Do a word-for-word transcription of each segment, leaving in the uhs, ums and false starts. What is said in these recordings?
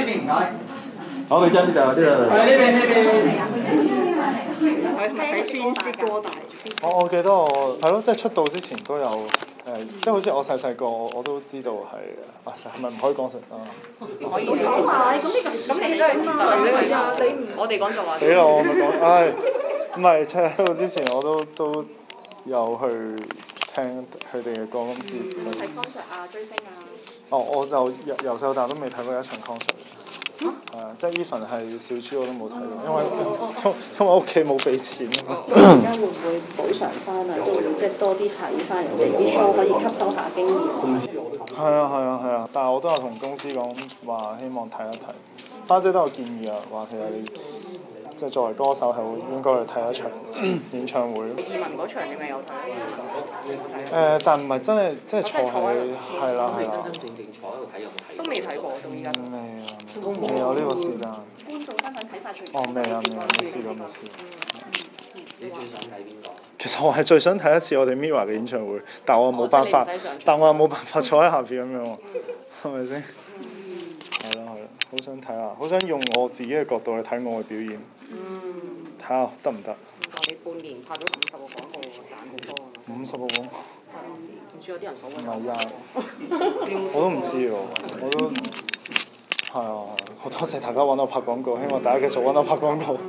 邊唔該。 好，你將呢度呢度。 係呢邊呢邊。係咪睇邊支歌大？ 我我記得我係咯，即係出道之前都有誒、呃，即係好似我細細個我都知道係啊，係咪唔可以講成啊？ 唔可以講埋，咁呢個咁你都係事實嚟㗎，你唔我哋講就話。死啦！我咪講，唉，唔係出道之前我都都有去聽佢哋嘅歌咁知。 睇 concert 啊，追星啊。 哦，我就由由細到大都未睇過一場 concert。係啊，即係 even 係小豬我都冇睇過，因為因為屋企冇俾錢啊。 而家會唔會補償翻啊？都會即係多啲睇翻人哋啲 show，可以吸收下經驗。 係啊係啊係啊，但係我都有同公司講話希望睇一睇。花姐都有建議啊，話其實你即係作為歌手係會應該去睇一場演唱會。 移民嗰場你咪有睇？ 誒，但唔係真係即係坐喺係啦係啦。 真真正正坐喺度睇有冇睇？ 都未睇過到依家。 未啊，未有呢個時間。 觀眾身份睇晒全哦，未啊未啊，未試過未試過。 你最想睇邊個？ 其實我係最想睇一次我哋 Mirror 嘅演唱會，但我又冇辦法，但我又冇辦法坐喺下邊咁樣喎，係咪先？係咯係咯，好想睇下，好想用我自己嘅角度去睇我嘅表演。 嗯。 睇下得唔得？ 你半年拍咗五十個廣告，賺好多啊！ 五十個廣告。 唔知有啲人數唔係啊！我都唔知喎，我都係啊！好多謝大家揾我拍廣告，希望大家繼續揾我拍廣告。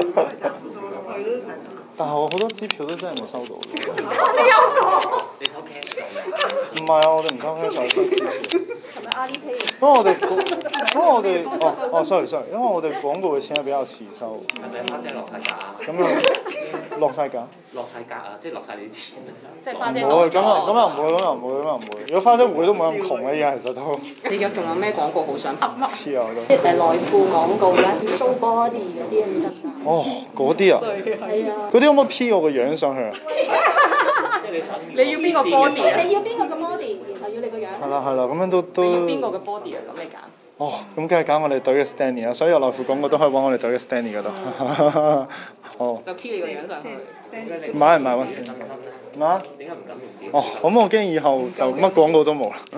但係我好多支票都真係冇收到。 你有你收 cash 唔係啊！我哋唔收 cash，我收支票。 係咪 Alipay？ 因為我哋，因為我哋，哦哦，sorry sorry，因為我哋廣告嘅錢係比較遲收。 係咪花姐落晒價啊？ 咁啊，落晒價？ 落晒價啊！即係落晒你啲錢啊！ 即係花姐唔會，咁啊，咁啊唔會，咁啊唔會，咁啊唔會。如果花姐會都冇咁窮啦，依家其實都。 你而家仲有咩廣告好想拍？ 黐啊我都。 即係內褲廣告咧，show body 嗰啲咁得唔得？ 哦，嗰啲啊。 係啊。 嗰啲可唔可以 P 我個樣上去啊？ 即係你想你要邊個 body 啊？ 你要邊個嘅 body，然後要你個樣。 係啦係啦，咁樣都都。 你要邊個嘅 body 啊？咁你揀。 哦，咁梗係揀我哋隊嘅 Stanley 啦，所有內褲廣告都可以揾我哋隊嘅 Stanley 嗰度。哦。 就 key 你個樣上去。 唔係唔係揾 Stanley。咩啊？ 點解唔敢用自己？ 哦，咁我驚以後就乜廣告都冇啦。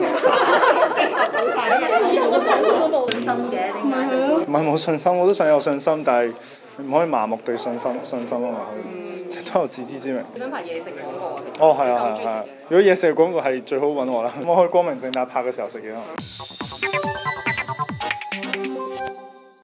以後個廣告都冇信心嘅，點解？ 唔係冇信心，我都想有信心，但係唔可以麻木對信心信心啊嘛，可以，即係都有自知之明。 你想拍嘢食廣告啊？ 哦，係啊係啊係啊！如果嘢食嘅廣告係最好揾我啦，咁我可以光明正大拍嘅時候食嘢啊。